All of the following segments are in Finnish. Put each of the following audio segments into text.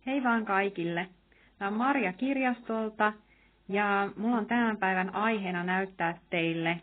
Hei vaan kaikille. Tämä on Marja kirjastolta ja mulla on tämän päivän aiheena näyttää teille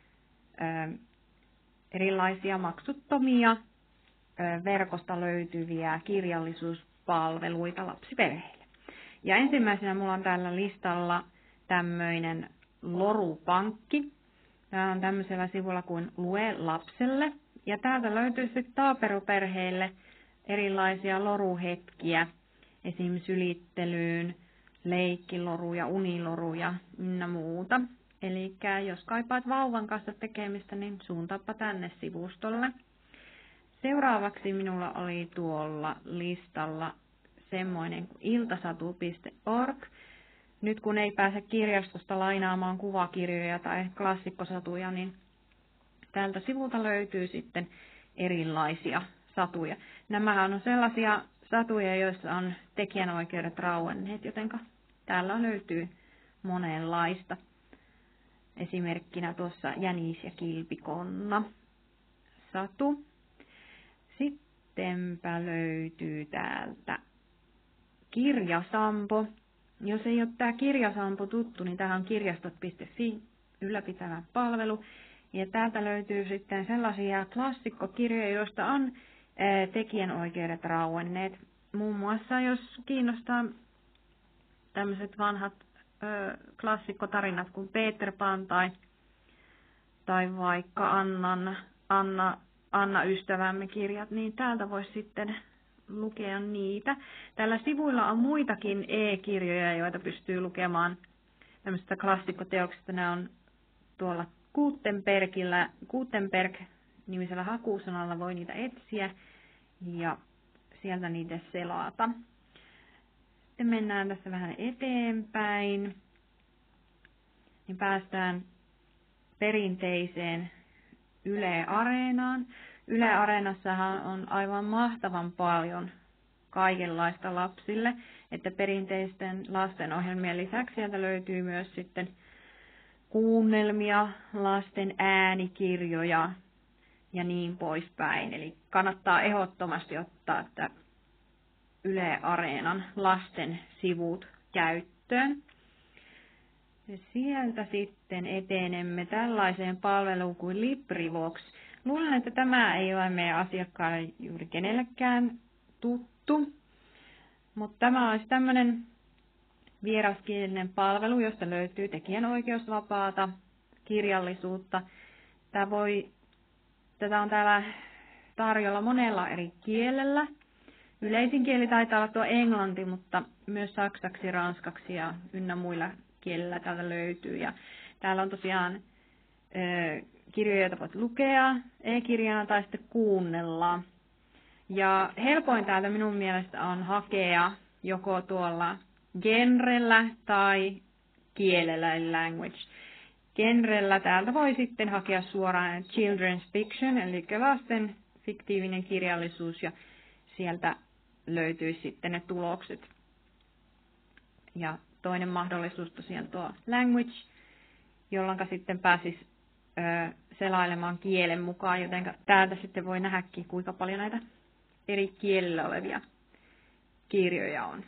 erilaisia maksuttomia verkosta löytyviä kirjallisuuspalveluita lapsiperheille. Ja ensimmäisenä mulla on täällä listalla tämmöinen Lorupankki. Tämä on tämmöisellä sivulla kuin Lue lapselle. Ja täältä löytyy sitten taaperuperheille erilaisia loruhetkiä, esim. Sylittelyyn, leikkiloruja, uniloruja ynnä muuta. Eli jos kaipaat vauvan kanssa tekemistä, niin suuntaappa tänne sivustolle. Seuraavaksi minulla oli tuolla listalla semmoinen kuin iltasatu.org. Nyt kun ei pääse kirjastosta lainaamaan kuvakirjoja tai klassikkosatuja, niin tältä sivulta löytyy sitten erilaisia satuja. Nämähän on sellaisia satuja, joissa on tekijänoikeudet rauenneet, joten täällä löytyy monenlaista. Esimerkkinä tuossa Jänis ja Kilpikonna satu. Sittenpä löytyy täältä Kirjasampo. Jos ei ole tämä Kirjasampo tuttu, niin tähän on kirjastot.fi ylläpitävä palvelu. Ja täältä löytyy sitten sellaisia klassikkokirjoja, joista on tekijänoikeudet rauenneet. Muun muassa jos kiinnostaa tämmöiset vanhat klassikkotarinat kuin Peter Pan tai vaikka Anna ystävämme kirjat, niin täältä voisi sitten lukea niitä. Tällä sivuilla on muitakin e-kirjoja, joita pystyy lukemaan tämmöisistä klassikkoteoksista. Nämä on tuolla Gutenberg-nimisellä hakusanalla voi niitä etsiä ja sieltä niitä selata. Sitten mennään tässä vähän eteenpäin, niin päästään perinteiseen Yle Areenaan. Yle Areenassahan on aivan mahtavan paljon kaikenlaista lapsille, että perinteisten lastenohjelmien lisäksi sieltä löytyy myös sitten kuunnelmia, lasten äänikirjoja ja niin poispäin. Eli kannattaa ehdottomasti ottaa tämä Yle Areenan lasten sivut käyttöön. Ja sieltä sitten etenemme tällaiseen palveluun kuin LibriVox. Luulen, että tämä ei ole meidän asiakkaille juuri kenellekään tuttu, mutta tämä olisi tämmöinen vieraskielinen palvelu, josta löytyy tekijänoikeusvapaata kirjallisuutta. Tätä on täällä tarjolla monella eri kielellä. Yleisin kieli taitaa olla tuo englanti, mutta myös saksaksi, ranskaksi ja ynnä muilla kielillä täältä löytyy. Ja täällä on tosiaan kirjoja, joita voit lukea e-kirjana tai sitten kuunnella. Ja helpoin täältä minun mielestä on hakea joko tuolla genrellä tai kielellä, eli language. Genrellä täältä voi sitten hakea suoraan children's fiction, eli lasten fiktiivinen kirjallisuus, ja sieltä löytyy sitten ne tulokset. Ja toinen mahdollisuus tosiaan tuo language, jolloin sitten pääsisi selailemaan kielen mukaan, joten täältä sitten voi nähdäkin, kuinka paljon näitä eri kielillä olevia kirjoja on.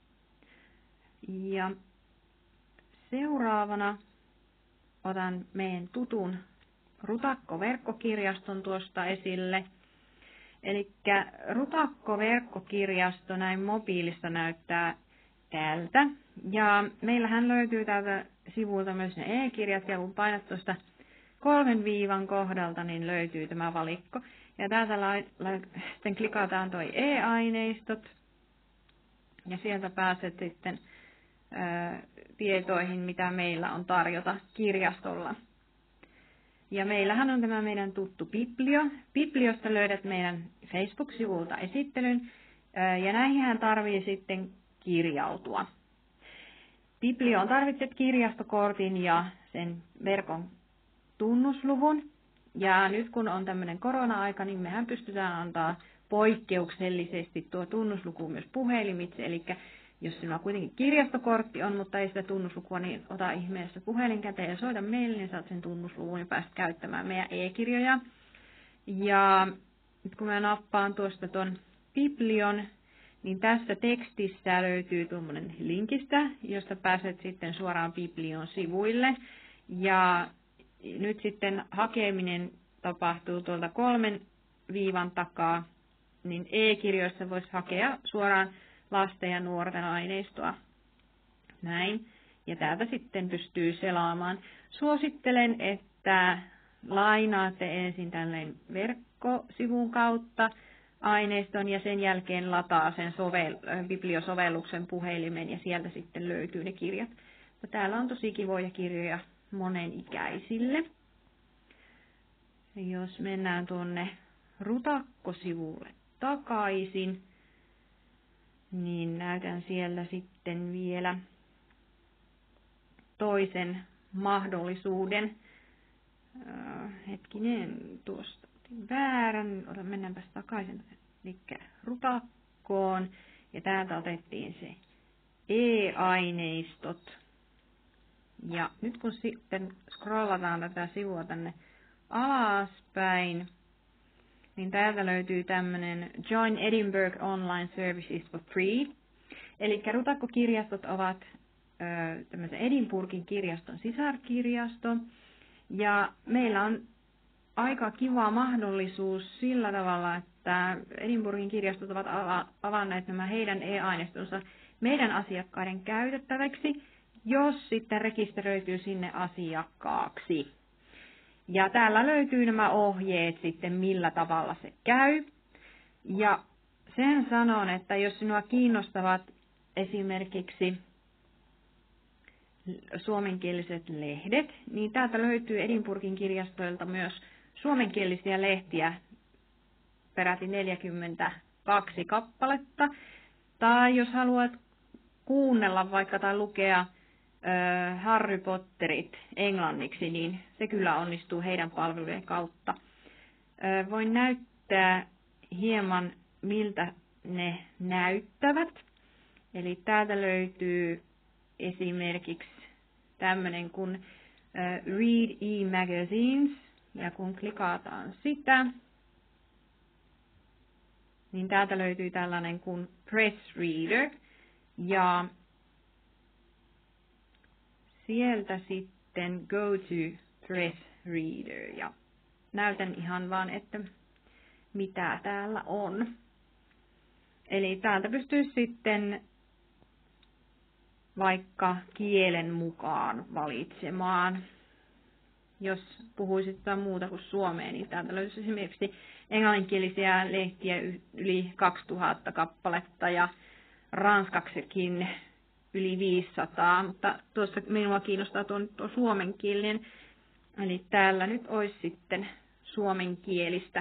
Ja seuraavana otan meidän tutun Rutakko-verkkokirjaston tuosta esille. Eli Rutakko-verkkokirjasto näin mobiilista näyttää täältä. Ja meillähän löytyy täältä sivuilta myös ne e-kirjat, ja kun painat tuosta 3 viivan kohdalta, niin löytyy tämä valikko. Ja täältä sitten klikataan toi e-aineistot, ja sieltä pääset sitten tietoihin, mitä meillä on tarjota kirjastolla. Ja meillähän on tämä meidän tuttu Biblio. Bibliosta löydät meidän Facebook-sivulta esittelyn, ja näihinhän tarvii sitten kirjautua. Biblioon tarvitset kirjastokortin ja sen verkon tunnusluvun. Ja nyt kun on tämmöinen korona-aika, niin mehän pystytään antaa poikkeuksellisesti tuo tunnusluku myös puhelimitse. Eli jos sinulla kuitenkin kirjastokortti on, mutta ei sitä tunnuslukua, niin ota ihmeessä puhelin käteen ja soita meille, niin saat sen tunnusluvun ja pääset käyttämään meidän e-kirjoja. Ja nyt kun mä nappaan tuosta ton Biblion, niin tässä tekstissä löytyy tuommoinen linkistä, josta pääset sitten suoraan Biblion sivuille. Ja nyt sitten hakeminen tapahtuu tuolta 3 viivan takaa, niin e-kirjoissa voisi hakea suoraan lasten ja nuorten aineistoa. Näin. Ja täältä sitten pystyy selaamaan. Suosittelen, että lainaatte ensin tälleen verkkosivun kautta aineiston ja sen jälkeen lataa sen bibliosovelluksen puhelimen ja sieltä sitten löytyy ne kirjat. Ja täällä on tosi kivoja kirjoja monenikäisille. Jos mennään tuonne rutakkosivulle takaisin, niin näytän siellä sitten vielä toisen mahdollisuuden. Hetkinen, tuosta otin väärän. Mennäänpäs takaisin eli rutakkoon. Ja täältä otettiin se e-aineistot. Ja nyt kun sitten scrollataan tätä sivua tänne alaspäin, niin täältä löytyy tämmöinen Join Edinburgh Online Services for Free. Eli rutakkokirjastot ovat tämmöisen Edinburghin kirjaston sisarkirjasto. Ja meillä on aika kiva mahdollisuus sillä tavalla, että Edinburghin kirjastot ovat avanneet nämä heidän e-aineistonsa meidän asiakkaiden käytettäväksi, jos sitten rekisteröityy sinne asiakkaaksi. Ja täällä löytyy nämä ohjeet sitten, millä tavalla se käy. Ja sen sanon, että jos sinua kiinnostavat esimerkiksi suomenkieliset lehdet, niin täältä löytyy Edinburghin kirjastoilta myös suomenkielisiä lehtiä, peräti 42 kappaletta. Tai jos haluat kuunnella vaikka tai lukea Harry Potterit englanniksi, niin se kyllä onnistuu heidän palvelujen kautta. Voin näyttää hieman, miltä ne näyttävät. Eli täältä löytyy esimerkiksi tämmöinen kuin Read e-magazines, ja kun klikataan sitä, niin täältä löytyy tällainen kuin Press Reader, ja sieltä sitten Go to Press Reader, ja näytän ihan vaan, että mitä täällä on. Eli täältä pystyy sitten vaikka kielen mukaan valitsemaan. Jos puhuisit jotain muuta kuin suomea, niin täältä löytyisi esimerkiksi englanninkielisiä lehtiä yli 2000 kappaletta ja ranskaksikin yli 500, mutta tuossa minua kiinnostaa tuo suomenkielinen. Eli täällä nyt olisi sitten suomenkielistä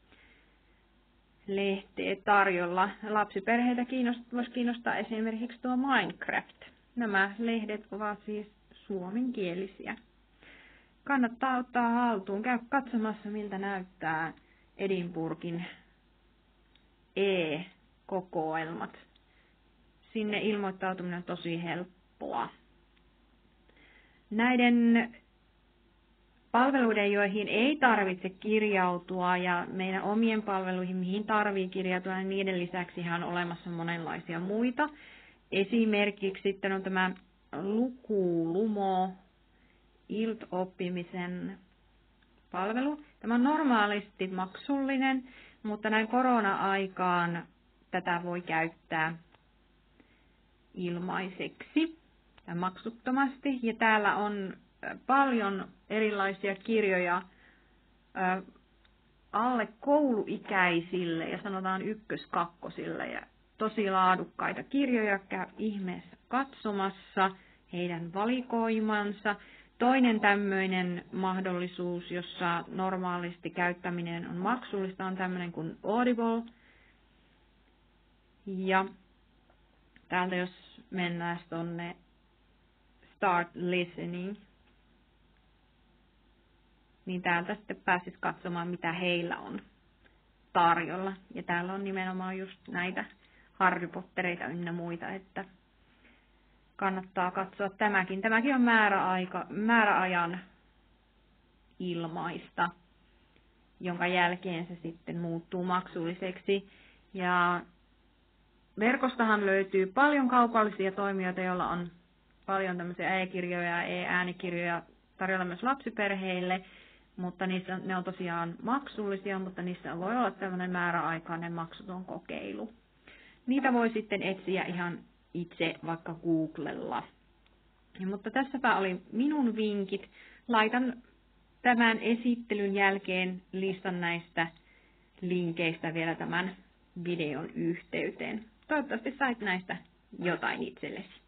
lehteä tarjolla. Lapsiperheitä voisi kiinnostaa esimerkiksi tuo Minecraft. Nämä lehdet ovat siis suomenkielisiä. Kannattaa ottaa haltuun. Käy katsomassa, miltä näyttää Edinburghin e-kokoelmat. Sinne ilmoittautuminen on tosi helppoa. Näiden palveluiden, joihin ei tarvitse kirjautua, ja meidän omien palveluihin, mihin tarvitsee kirjautua, niin niiden lisäksi on olemassa monenlaisia muita. Esimerkiksi sitten on tämä Lukulumo, ILT-oppimisen palvelu. Tämä on normaalisti maksullinen, mutta näin korona-aikaan tätä voi käyttää ilmaiseksi ja maksuttomasti. Ja täällä on paljon erilaisia kirjoja alle kouluikäisille ja sanotaan ykkös-kakkosille ja tosi laadukkaita kirjoja. Käy ihmeessä katsomassa heidän valikoimansa. Toinen tämmöinen mahdollisuus, jossa normaalisti käyttäminen on maksullista, on tämmöinen kuin Audible. Ja täältä jos mennään tuonne Start Listening, niin täältä sitten pääsis katsomaan, mitä heillä on tarjolla. Ja täällä on nimenomaan just näitä Harry Pottereita ynnä muita, että kannattaa katsoa tämäkin. Tämäkin on määräajan ilmaista, jonka jälkeen se sitten muuttuu maksulliseksi. Ja verkostahan löytyy paljon kaupallisia toimijoita, joilla on paljon tämmöisiä e-kirjoja ja e-äänikirjoja tarjolla myös lapsiperheille, mutta ne on tosiaan maksullisia, mutta niissä voi olla tämmöinen määräaikainen maksuton kokeilu. Niitä voi sitten etsiä ihan itse vaikka Googlella. Mutta tässäpä oli minun vinkit. Laitan tämän esittelyn jälkeen listan näistä linkeistä vielä tämän videon yhteyteen. Toivottavasti sait näistä jotain itsellesi.